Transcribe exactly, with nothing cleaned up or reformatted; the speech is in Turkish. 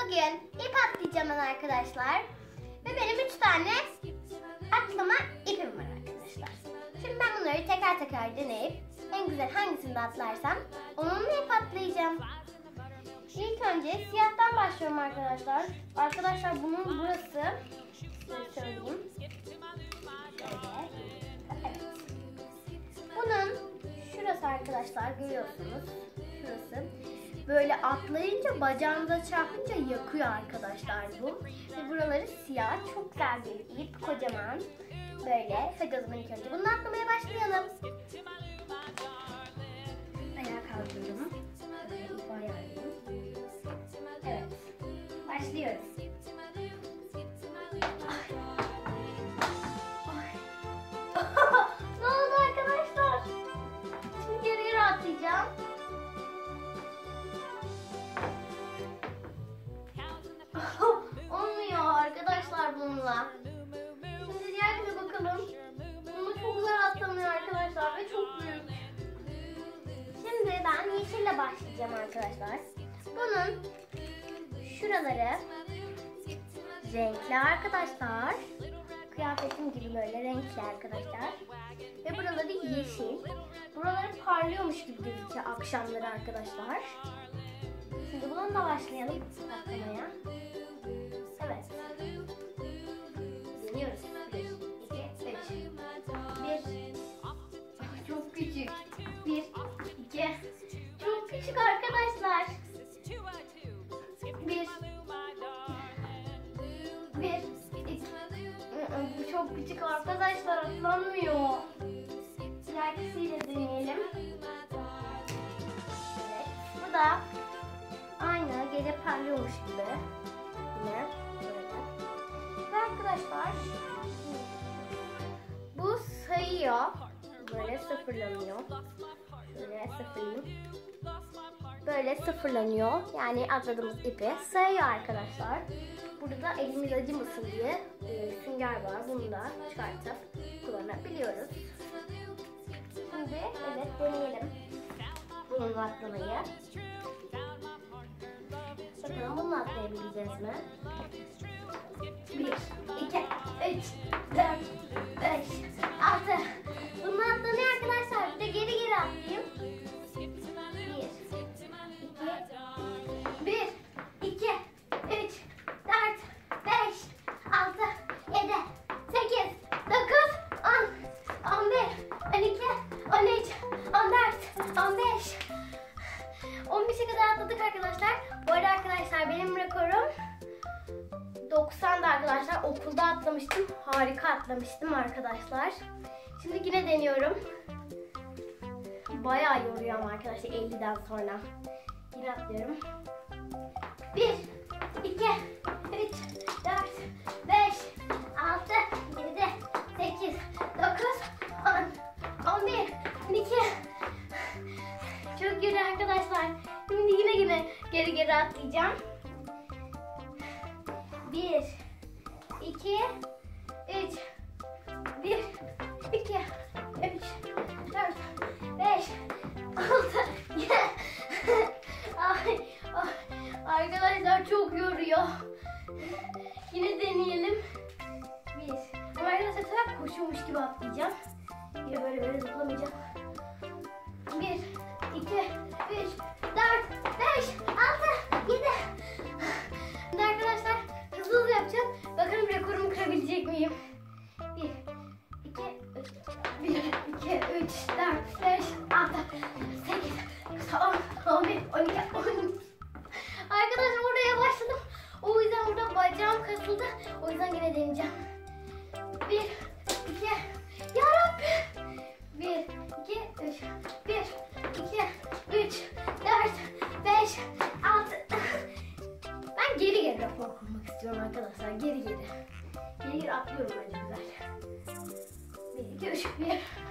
Bugün ip atlayacağım arkadaşlar. Ve benim üç tane atlama ipim var arkadaşlar. Şimdi ben bunları teker teker deneyip en güzel hangisinde atlarsam onunla ip atlayacağım. İlk önce siyahtan başlıyorum arkadaşlar. Arkadaşlar bunun burası, size söyleyeyim. Şöyle. Evet. Bunun şurası arkadaşlar, görüyorsunuz. Şurası. Böyle atlayınca bacağınıza çarpınca yakıyor arkadaşlar bu. Ve buraları siyah. Çok güzel bir ip. Kocaman. Böyle. Hadi o zaman ilk önce bunu atlamaya başlayalım. Ayağa kaldırdım. Böyle ip ayarlayayım. Evet. Başlıyoruz. Ay. Ay. Ne oldu arkadaşlar? Şimdi geriye atlayacağım. Olmuyor arkadaşlar bununla. Şimdi diğerine bakalım. Bunu çok güzel atlamıyor arkadaşlar ve çok büyük. Şimdi ben yeşille başlayacağım arkadaşlar. Bunun şuraları renkli arkadaşlar. Kıyafetim gibi böyle renkli arkadaşlar. Ve buraları yeşil. Buraları parlıyormuş gibi gözüküyor akşamları arkadaşlar. Şimdi bununla başlayalım atlamaya. Evet. Deniyoruz. Bir, iki, üç. Bir. Çok küçük. Bir, iki. Çok küçük arkadaşlar. Bir. Bir, iki. Bu çok küçük arkadaşlar, atlanmıyor. Diğerkisiyle deneyelim. Evet. Bu da aynı gece parlıyormuş gibi. Yine böyle. Ve arkadaşlar bu sayıyor. Böyle sıfırlanıyor. Şöyle sıfırlayayım. Böyle sıfırlanıyor. Yani atladığımız ipi sayıyor arkadaşlar. Burada da elimiz acımasın diye e, sünger var. Bunu da çıkartıp kullanabiliyoruz. Şimdi evet deneyelim bununla atlamayı. Bakalım bununla atlayabileceğiz mi? Bir, iki, üç, dört, beş, altı. Bununla atlanıyor arkadaşlar. Bir de geri geri atlayayım. Bir, bir, iki, üç, dört, beş, altı, yedi, sekiz, dokuz, on, on bir, on iki, on üç, on dört, on beş. on beşe kadar atladık arkadaşlar. Bu arada arkadaşlar benim rekorum doksan'da arkadaşlar. Okulda atlamıştım. Harika atlamıştım arkadaşlar. Şimdi yine deniyorum. Bayağı yoruyor ama arkadaşlar elli'den sonra. Yine atlıyorum. bir, iki, üç, dört, beş, altı, yedi, sekiz, dokuz, on, on bir, on iki. Çok yoruyor arkadaşlar. Şimdi yine yine geri geri atlayacağım. Bir, iki, üç, bir, iki, üç, dört, beş, altı, yedi. Ay, ay, arkadaşlar çok yoruyor. Yine deneyelim. Bir. Ama arkadaşlar sen koşuyormuş gibi atlayacağım. Yine böyle böyle zıplamayacağım. Bir, iki, üç, dört, beş, altı, yedi. Şimdi arkadaşlar hızlı hızlı yapacağım. Bakalım rekorumu kırabilecek miyim? Bir, iki, üç, bir, iki, üç, dört, beş, altı, sekiz, on, on bir, on iki, on üç. Arkadaşlar oraya başladım. O yüzden burada bacağım kasıldı. O yüzden yine deneyeceğim. Bir, iki, yarabbim. Bir, iki, üç, bir, iki, üç, dört, beş, altı. Ben geri geri rapor kurmak istiyorum arkadaşlar. Geri geri. Geri geri atlıyorum bence güzel. Bir, iki, üç, bir.